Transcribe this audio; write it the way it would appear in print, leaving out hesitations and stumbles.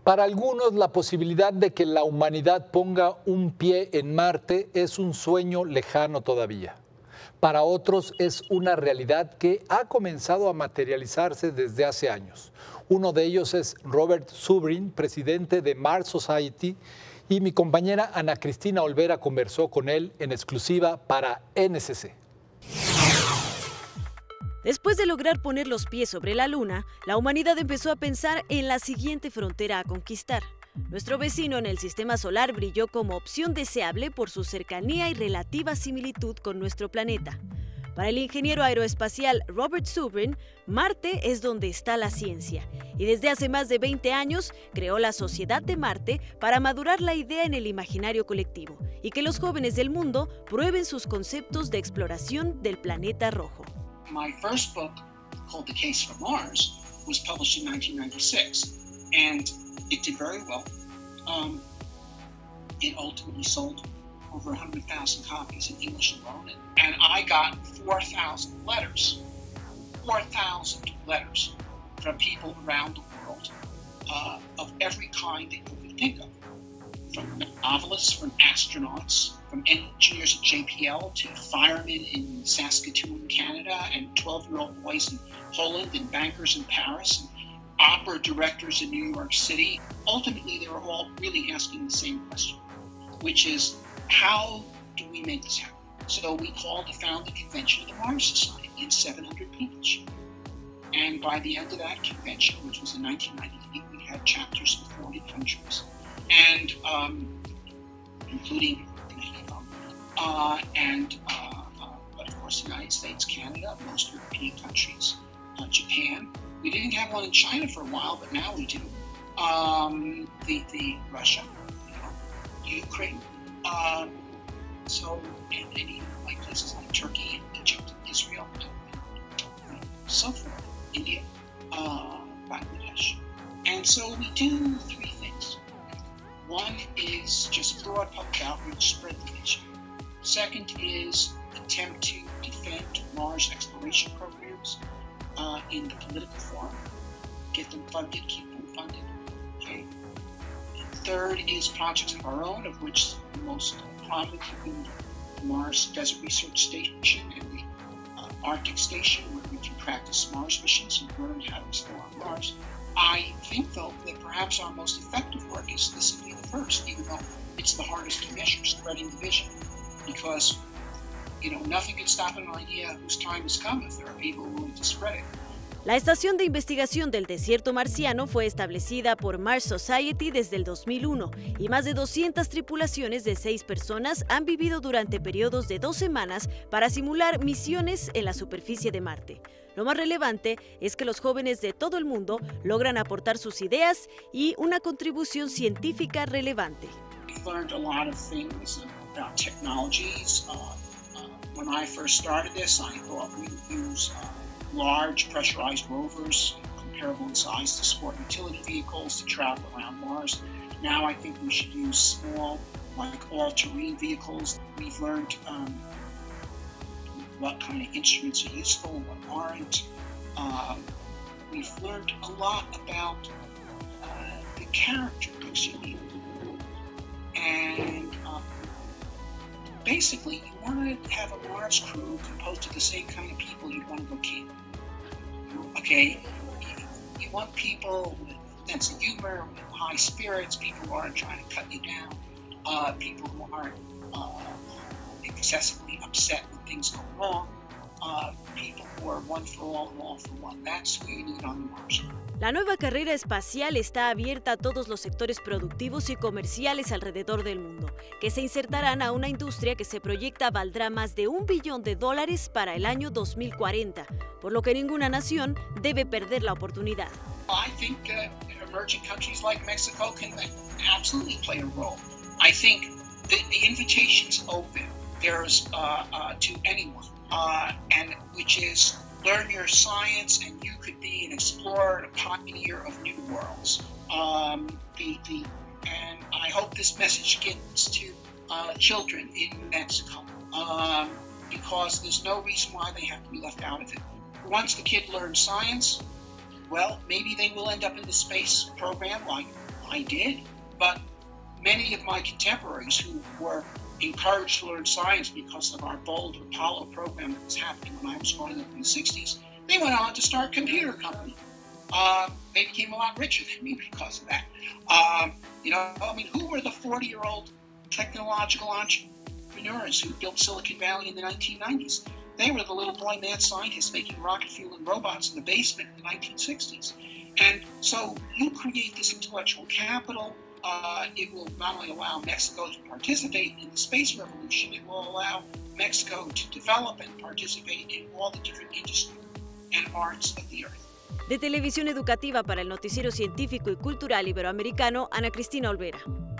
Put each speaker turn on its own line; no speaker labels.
Para algunos, la posibilidad de que la humanidad ponga un pie en Marte es un sueño lejano todavía. Para otros es una realidad que ha comenzado a materializarse desde hace años. Uno de ellos es Robert Zubrin, presidente de Mars Society, y mi compañera Ana Cristina Olvera conversó con él en exclusiva para NSC.
Después de lograr poner los pies sobre la Luna, la humanidad empezó a pensar en la siguiente frontera a conquistar. Nuestro vecino en el sistema solar brilló como opción deseable por su cercanía y relativa similitud con nuestro planeta. Para el ingeniero aeroespacial Robert Zubrin, Marte es donde está la ciencia, y desde hace más de 20 años creó la Sociedad de Marte para madurar la idea en el imaginario colectivo y que los jóvenes del mundo prueben sus conceptos de exploración del planeta rojo.
My first book, called The Case for Mars, was published in 1996, and it did very well. It ultimately sold over 100,000 copies in English alone, and I got 4,000 letters from people around the world of every kind that you could think of, from novelists, from astronauts, from engineers at JPL to firemen in Saskatoon, Canada, and 12-year-old boys in Holland, and bankers in Paris, and opera directors in New York City. Ultimately, they were all really asking the same question, which is, how do we make this happen? So we called to found the convention of the Mars Society in 700 people. And by the end of that convention, which was in 1998, we had chapters in 40 countries, and including Mexico, but of course the United States, Canada, most European countries, Japan. We didn't have one in China for a while, but now we do. The Russia, Ukraine, and even like places like Turkey and Egypt, Israel, and so forth, India, Bangladesh. And so we do three things. One is just broad public outreach, spread the vision. Second is attempt to defend Mars exploration programs in the political forum, get them funded, keep them funded. Okay. And third is projects of our own, of which the most prominent have been the Mars Desert Research Station and the Arctic Station, where we can practice Mars missions and learn how to explore on Mars. I think, though, that perhaps our most effective work is this will be the first, even though it's the hardest to measure, spreading the vision, because nothing can stop an idea whose time has come if there are people willing to spread it.
La Estación de Investigación del Desierto Marciano fue establecida por Mars Society desde el 2001 y más de 200 tripulaciones de 6 personas han vivido durante periodos de 2 semanas para simular misiones en la superficie de Marte. Lo más relevante es que los jóvenes de todo el mundo logran aportar sus ideas y una contribución científica relevante.
We've learned a lot of things about technologies. When I first started this, I thought we would use large pressurized rovers comparable in size to sport utility vehicles to travel around Mars. Now I think we should use small, like all-terrain vehicles. We've learned what kind of instruments are useful, what aren't. We've learned a lot about the characters you need. And basically, you want to have a Mars crew composed of the same kind of people you'd want to go camping. Okay? You want people with a sense of humor, with high spirits, people who aren't trying to cut you down, people who aren't excessively upset when things go wrong, people who are one for all and all for one. That's who you need on the Mars.
La nueva carrera espacial está abierta a todos los sectores productivos y comerciales alrededor del mundo, que se insertarán a una industria que se proyecta valdrá más de $1 billón para el año 2040, por lo que ninguna nación debe perder la oportunidad.
I think emerging countries like Mexico can absolutely play a role. I think the invitation's open. There's to anyone, and which is learn your science, and you could be an explorer and a pioneer of new worlds. And I hope this message gets to children in Mexico, because there's no reason why they have to be left out of it. Once the kid learns science, well, maybe they will end up in the space program like I did, but many of my contemporaries who were encouraged to learn science because of our bold Apollo program that was happening when I was growing up in the 60s, they went on to start a computer company. They became a lot richer than me because of that. Who were the 40-year-old technological entrepreneurs who built Silicon Valley in the 1990s? They were the little boy mad scientists making rocket fuel and robots in the basement in the 1960s. And so you create this intellectual capital. It will not only allow Mexico to participate in the space revolution, it will allow Mexico to develop and participate in all the different industries and arts of the earth.
De Televisión Educativa para el Noticiero Científico y Cultural Iberoamericano, Ana Cristina Olvera.